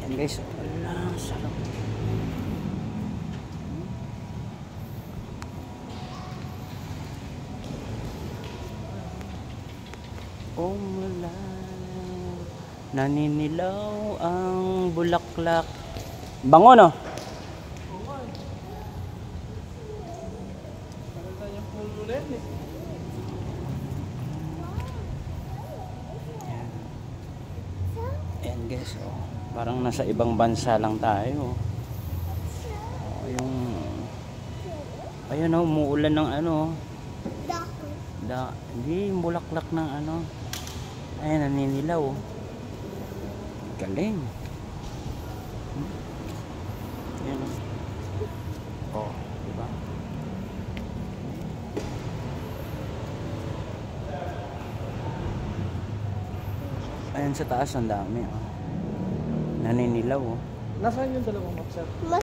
Ayan guys, wala, sarap. Mula naninilaw ang bulaklak. Bango no? Ayan guys, oh. Parang nasa ibang bansa lang tayo. Oh, yung ayun oh, umuulan ng ano. Hindi, bulaklak ng ano. Ayan, naninilaw. Galing. Ayan oh. Oh, diba? Ayan sa taas, ang dami oh. Naninilaw oh. Nasaan yung dalawang map, sir?